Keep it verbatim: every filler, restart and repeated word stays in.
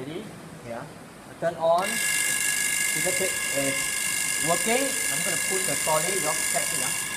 ready. Yeah. Turn on. Finger tip is working. I'm going to put the trolley. You all check it. Yeah.